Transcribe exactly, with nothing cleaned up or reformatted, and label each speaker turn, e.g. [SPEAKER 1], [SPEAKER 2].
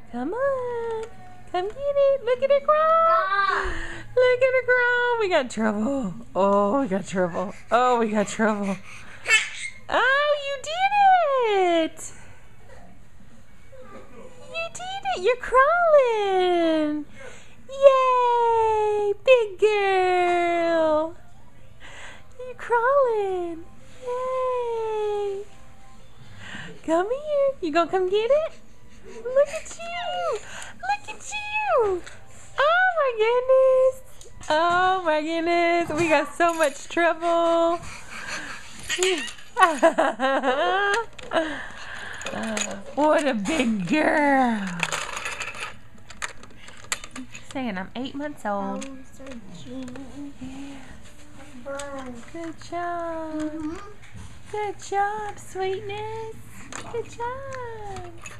[SPEAKER 1] Come on. Come get it. Look at her crawl. Look at her crawl. We got trouble. Oh, we got trouble. Oh, we got trouble. Oh, you did it. You did it. You're crawling. Yay. Big girl. You're crawling. Yay. Come here. You gonna come get it? Look at you. Look at you. Oh my goodness. Oh my goodness. We got so much trouble. What a big girl. Saying I'm eight months old. Yeah. Good job. Good job, sweetness. Good job.